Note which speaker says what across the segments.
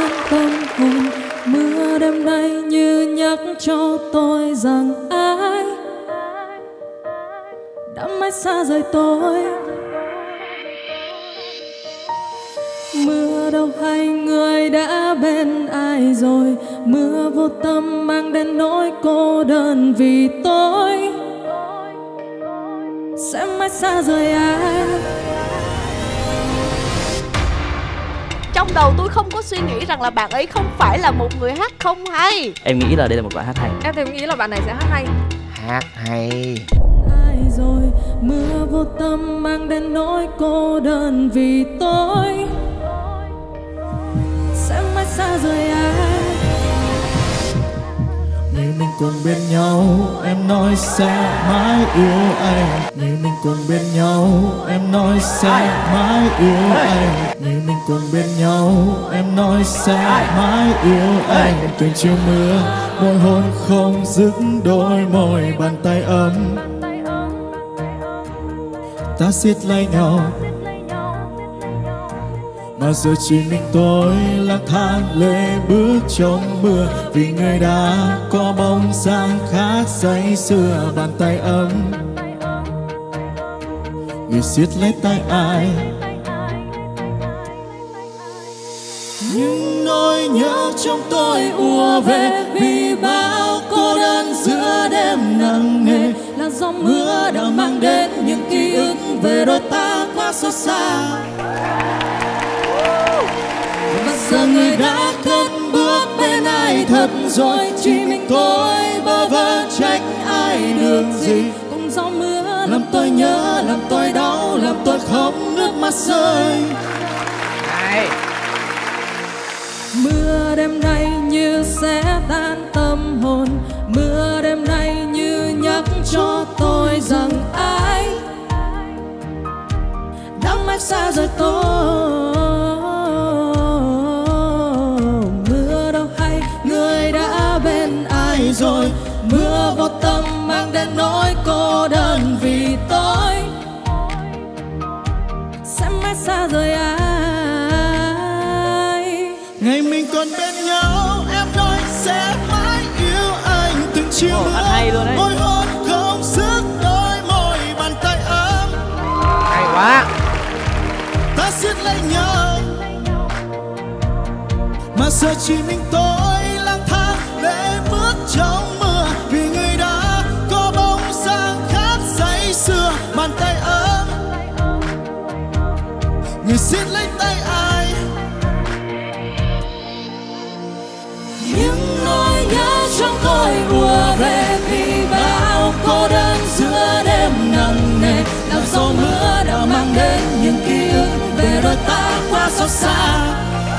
Speaker 1: tan tâm hồn. Mưa đêm nay như nhắc cho tôi rằng ai đã mãi xa rời tôi. Mưa đâu hay người đã bên ai rồi, mưa vô tâm mang đến nỗi cô đơn vì tôi sẽ mãi xa rời ai.
Speaker 2: Trong đầu tôi không có suy nghĩ rằng là bạn ấy không phải là một người hát không hay.
Speaker 3: Em nghĩ là đây là một bạn hát hay.
Speaker 4: Em thì nghĩ là bạn này sẽ hát hay.
Speaker 5: Hát hay.
Speaker 1: Ai rồi, mưa vô tâm mang đến nỗi cô đơn vì tôi sẽ mãi xa rời ai.
Speaker 6: Ngày mình còn bên nhau em nói sẽ mãi yêu anh. Ngày mình còn bên nhau em nói sẽ mãi yêu anh. Ngày mình còn bên nhau em nói sẽ mãi yêu anh. Từng chiều mưa môi hôn không dứt, đôi môi bàn tay ấm ta siết lấy nhau. Mà giờ chỉ mình tôi lang thang lê bước trong mưa, vì người đã có bóng dáng khác say sưa. Bàn tay ấm người siết lấy tay ai. Nhưng nỗi nhớ trong tôi ùa về, vì bao cô đơn giữa đêm nặng nề.
Speaker 1: Là dòng mưa đã mang đến những ký ức về đôi ta quá xót xa.
Speaker 6: Và giờ người đã cất bước bên ai thật rồi, chỉ mình tôi bơ vơ trách ai được gì.
Speaker 1: Cùng gió mưa
Speaker 6: làm tôi nhớ, làm tôi đau, làm tôi khóc nước mắt rơi.
Speaker 1: Mưa đêm nay như sẽ tan tâm hồn. Mưa đêm nay như nhắc cho tôi rằng ai đã mãi xa rời tôi. Mưa đâu hay người đã bên ai rồi, mưa vô tâm mang đến nỗi cô đơn vì tôi sẽ mãi xa rời ai.
Speaker 6: Ngày mình còn bên nhau em nói sẽ mãi yêu anh. Từng chiều mưa môi hôn không dứt, đôi môi bàn tay ấm
Speaker 5: Hay quá.
Speaker 6: ta siết lấy nhau. Mà giờ chỉ mình tôi lang thang để bước trong mưa, vì người đã có bóng dáng khác say sưa. Bàn tay ấm người siết lấy tay ai.
Speaker 1: Những nỗi nhớ trong tôi ùa về, vì bao cô đơn giữa đêm nặng nề. Là gió mưa đã mang đến những ký ức về đôi ta quá xót xa.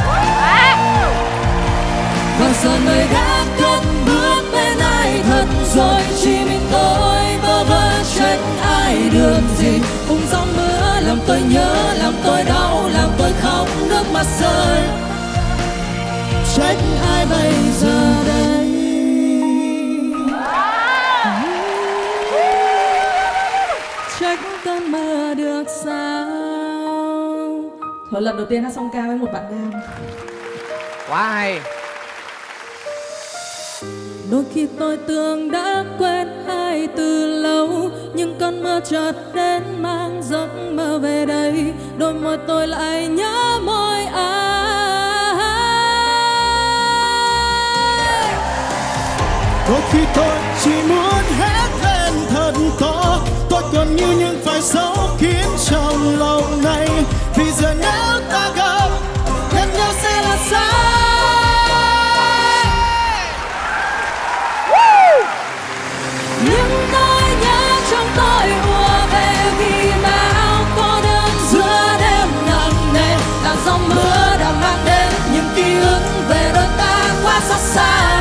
Speaker 1: Và giờ người đã cất bước bên ai thật rồi, chỉ mình tôi bơ vơ trách ai được gì. Cùng gió mưa làm tôi nhớ, làm tôi đau, làm tôi khóc nước mắt rơi.
Speaker 6: Trách ai bây giờ đây.
Speaker 1: Trách cơn mơ được sao. Thôi lần đầu tiên hát song ca với một bạn nam.
Speaker 5: Quá hay.
Speaker 1: Đôi khi tôi tưởng đã quên hai từ lâu, nhưng cơn mưa chợt đến mang giấc mơ về đây. Đôi môi tôi lại nhớ môi ai.
Speaker 6: Đôi khi tôi chỉ muốn hét lên thật to, tôi còn như những phải dấu kín trong lòng này. Vì giờ nếu ta gặp gần nhau sẽ là sai.
Speaker 1: Những nỗi nhớ trong tôi ùa về, vì bao cô đơn giữa đêm nặng nề. Là gió mưa đã mang đến những ký ức về đôi ta quá xót xa.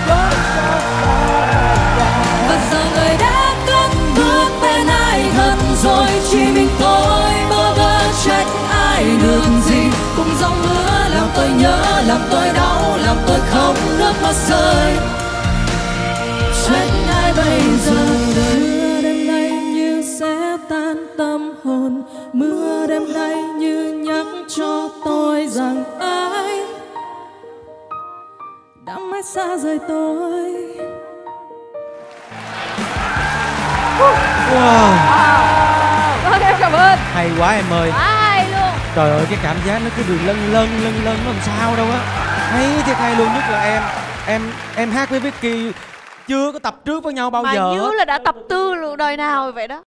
Speaker 1: Và giờ người đã cất bước bên ai thật rồi, chỉ mình tôi bơ vơ trách ai được gì. Cùng gió mưa làm tôi nhớ, làm tôi đau, làm tôi khóc nước mắt rơi. Trách ai bây giờ đây. Mưa đêm nay như sẽ tan tâm hồn. Mưa đêm nay như nhắc cho tôi rằng ai xa rời tôi.
Speaker 3: Wow,
Speaker 2: Vâng, em cảm ơn.
Speaker 3: hay quá em ơi.
Speaker 2: Quá hay luôn.
Speaker 3: Trời ơi, cái cảm giác nó cứ được lân lân nó làm sao đâu á. Hay thiệt hay luôn, nhất là em hát với Vicky chưa có tập trước với nhau bao
Speaker 2: Mà
Speaker 3: giờ.
Speaker 2: như là đã tập tư luôn đời nào vậy đó.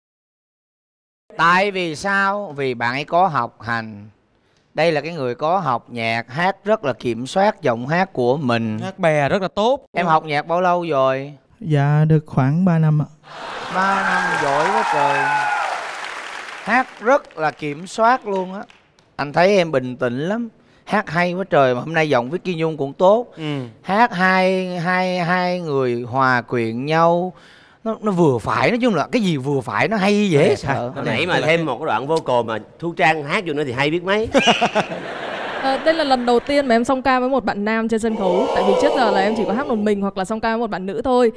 Speaker 5: Tại vì sao? Vì bạn ấy có học hành. Đây là cái người có học nhạc, hát rất là kiểm soát giọng hát của mình.
Speaker 3: Hát bè rất là tốt.
Speaker 5: Em học nhạc bao lâu rồi?
Speaker 6: Dạ được khoảng 3 năm ạ.
Speaker 5: 3 năm, giỏi quá trời. Hát rất là kiểm soát luôn á. Anh thấy em bình tĩnh lắm. Hát hay quá trời, mà hôm nay giọng Vicky Nhung cũng tốt. Hát hai người hòa quyện nhau, nó vừa phải, nói chung là cái gì vừa phải nó hay dễ sợ.
Speaker 4: Hồi nãy mà thêm một cái đoạn vocal mà Thu Trang hát vô nữa thì hay biết mấy.
Speaker 7: Đây là lần đầu tiên mà em song ca với một bạn nam trên sân khấu. Tại vì trước giờ là em chỉ có hát một mình hoặc là song ca với một bạn nữ thôi.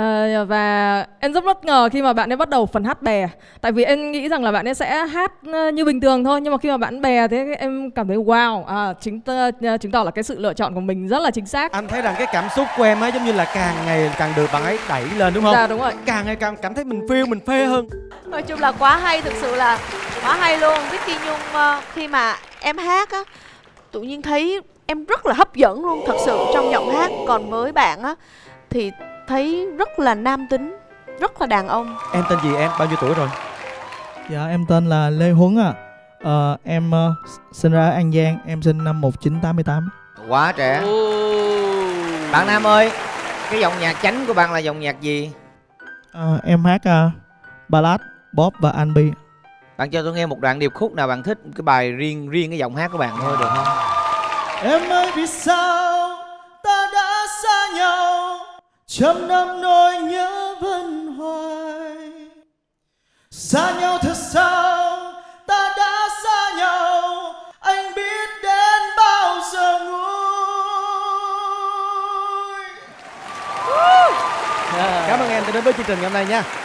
Speaker 7: Và em rất bất ngờ khi mà bạn ấy bắt đầu phần hát bè. Tại vì em nghĩ rằng là bạn ấy sẽ hát như bình thường thôi. Nhưng mà khi mà bạn bè thế em cảm thấy wow, chứng tỏ là cái sự lựa chọn của mình rất là chính xác.
Speaker 3: Anh thấy rằng cái cảm xúc của em á giống như là càng ngày càng được bạn ấy đẩy lên đúng không?
Speaker 7: Dạ đúng rồi.
Speaker 3: Càng ngày càng cảm thấy mình phiêu, mình phê hơn.
Speaker 2: Nói chung là quá hay, thực sự là quá hay luôn. Vicky Nhung khi mà em hát á, tự nhiên thấy em rất là hấp dẫn luôn, thật sự trong giọng hát. Còn với bạn á thì thấy rất là nam tính, rất là đàn ông.
Speaker 3: Em tên gì em? Bao nhiêu tuổi rồi?
Speaker 6: Dạ em tên là Lê Huấn ạ. Em sinh ra ở An Giang, em sinh năm 1988.
Speaker 5: Quá trẻ. Bạn Nam ơi, cái dòng nhạc chánh của bạn là dòng nhạc gì?
Speaker 6: Em hát ballad, pop và R&B.
Speaker 5: Bạn cho tôi nghe một đoạn điệp khúc nào bạn thích, cái bài riêng cái giọng hát của bạn thôi được không?
Speaker 6: Em ơi vì sao ta đã xa nhau, trăm năm nỗi nhớ vẫn hoài. Xa nhau thật sao, ta đã xa nhau, anh biết đến bao giờ nguôi.
Speaker 3: Cảm ơn em đã đến với chương trình ngày hôm nay nha.